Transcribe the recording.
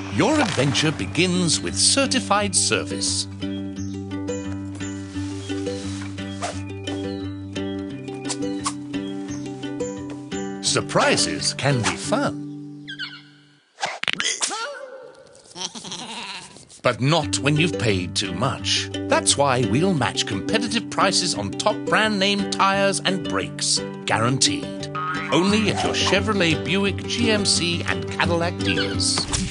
Your adventure begins with certified service. Surprises can be fun. But not when you've paid too much. That's why we'll match competitive prices on top brand name tires and brakes. Guaranteed. Only at your Chevrolet, Buick, GMC and Cadillac dealers.